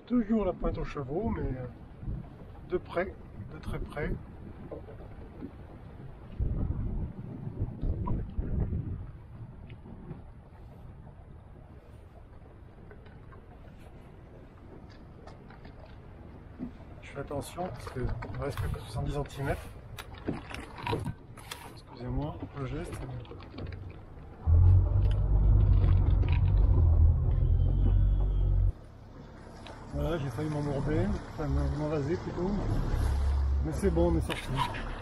Toujours la pointe aux chevaux, mais de près, de très près. Je fais attention parce qu'il ne reste que 70 cm. Excusez-moi le geste. Voilà, j'ai failli m'embourber, enfin m'envaser plutôt. Mais c'est bon, on est sorti.